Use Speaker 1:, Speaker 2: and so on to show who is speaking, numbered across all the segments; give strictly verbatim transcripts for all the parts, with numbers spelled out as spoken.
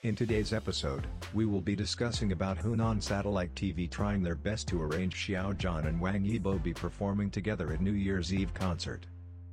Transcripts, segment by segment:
Speaker 1: In today's episode, we will be discussing about Hunan Satellite T V trying their best to arrange Xiao, Zhan and Wang Yibo be performing together at New Year's Eve concert.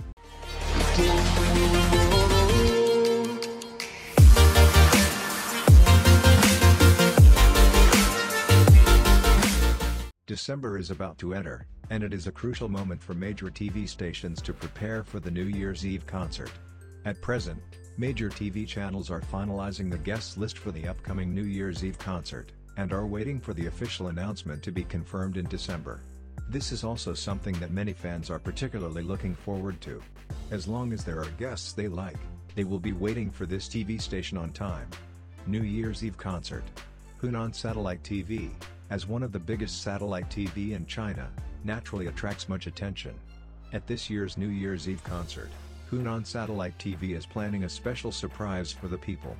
Speaker 1: December is about to enter, and it is a crucial moment for major T V stations to prepare for the New Year's Eve concert. At present, major T V channels are finalizing the guest list for the upcoming New Year's Eve concert, and are waiting for the official announcement to be confirmed in December. This is also something that many fans are particularly looking forward to. As long as there are guests they like, they will be waiting for this T V station on time. New Year's Eve concert. Hunan Satellite T V, as one of the biggest satellite T V in China, naturally attracts much attention. At this year's New Year's Eve concert, Hunan Satellite T V is planning a special surprise for the people.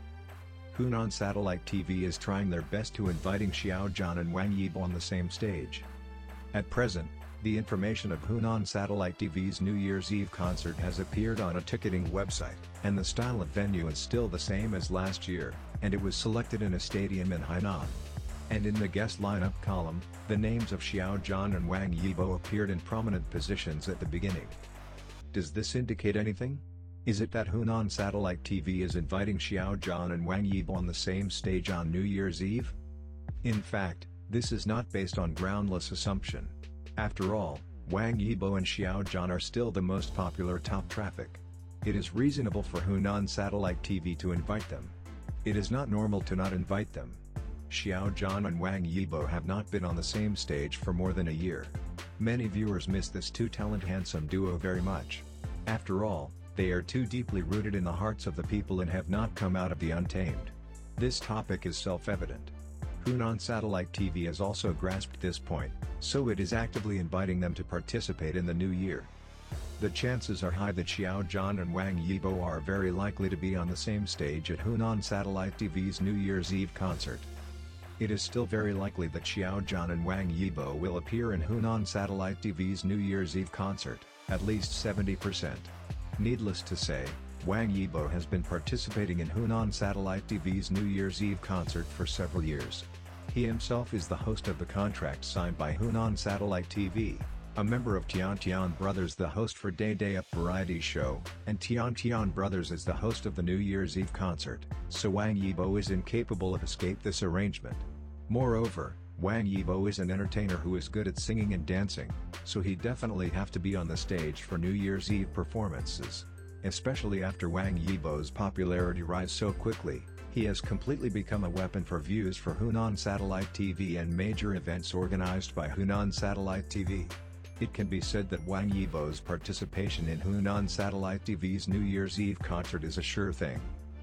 Speaker 1: Hunan Satellite T V is trying their best to inviting Xiao, Zhan and Wang Yibo on the same stage. At present, the information of Hunan Satellite T V's New Year's Eve concert has appeared on a ticketing website, and the style of venue is still the same as last year, and it was selected in a stadium in Hainan. And in the guest lineup column, the names of Xiao, Zhan and Wang Yibo appeared in prominent positions at the beginning. Does this indicate anything? Is it that Hunan Satellite T V is inviting Xiao, Zhan and Wang Yibo on the same stage on New Year's Eve? In fact, this is not based on groundless assumption. After all, Wang Yibo and Xiao Zhan are still the most popular top traffic. It is reasonable for Hunan Satellite T V to invite them. It is not normal to not invite them. Xiao, Zhan and Wang Yibo have not been on the same stage for more than a year. Many viewers miss this two-talent handsome duo very much. After all, they are too deeply rooted in the hearts of the people and have not come out of the untamed. This topic is self-evident. Hunan Satellite T V has also grasped this point, so it is actively inviting them to participate in the new year. The chances are high that Xiao, Zhan and Wang Yibo are very likely to be on the same stage at Hunan Satellite T V's New Year's Eve concert. It is still very likely that Xiao, Zhan and Wang Yibo will appear in Hunan Satellite T V's New Year's Eve concert, at least seventy percent. Needless to say, Wang Yibo has been participating in Hunan Satellite T V's New Year's Eve concert for several years. He himself is the host of the contract signed by Hunan Satellite T V, a member of Tian Tian Brothers, the host for Day Day Up variety show, and Tian Tian Brothers is the host of the New Year's Eve concert, so Wang Yibo is incapable of escape this arrangement. Moreover, Wang Yibo is an entertainer who is good at singing and dancing, so he definitely have to be on the stage for New Year's Eve performances. Especially after Wang Yibo's popularity rise so quickly, he has completely become a weapon for views for Hunan Satellite T V and major events organized by Hunan Satellite T V. It can be said that Wang Yibo's participation in Hunan Satellite T V's New Year's Eve concert is a sure thing.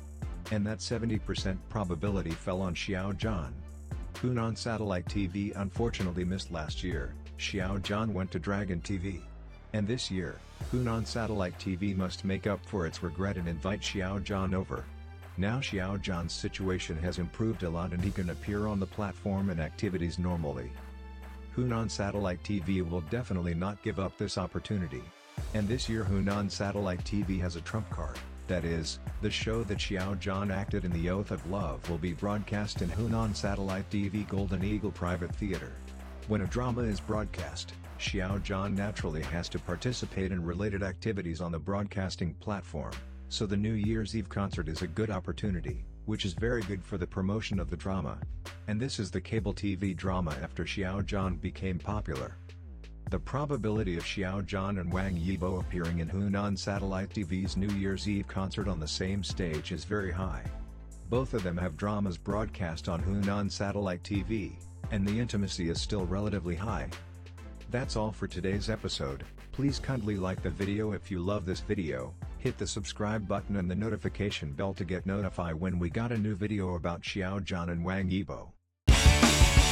Speaker 1: And that seventy percent probability fell on Xiao Zhan. Hunan Satellite T V unfortunately missed last year. Xiao Zhan went to Dragon T V. And this year, Hunan Satellite T V must make up for its regret and invite Xiao Zhan over. Now Xiao Zhan's situation has improved a lot and he can appear on the platform and activities normally. Hunan Satellite T V will definitely not give up this opportunity. And this year Hunan Satellite T V has a trump card. That is, the show that Xiao Zhan acted in The Oath of Love will be broadcast in Hunan Satellite T V Golden Eagle Private Theater. When a drama is broadcast, Xiao Zhan naturally has to participate in related activities on the broadcasting platform, so the New Year's Eve concert is a good opportunity, which is very good for the promotion of the drama. And this is the cable T V drama after Xiao Zhan became popular. The probability of Xiao Zhan and Wang Yibo appearing in Hunan Satellite T V's New Year's Eve concert on the same stage is very high. Both of them have dramas broadcast on Hunan Satellite T V, and the intimacy is still relatively high. That's all for today's episode. Please kindly like the video if you love this video, hit the subscribe button and the notification bell to get notified when we got a new video about Xiao Zhan and Wang Yibo.